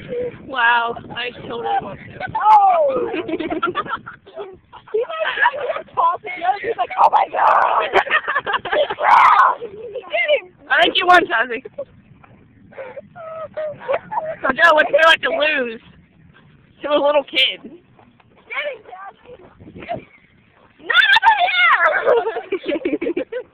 Wow, I totally want to. Oh! He's like tossing the other. He's like, oh my god! He's wrong! Get him! I think you won, Tazzy. So Joe, what's it like to lose to a little kid? Get him, Tazzy! Not over here!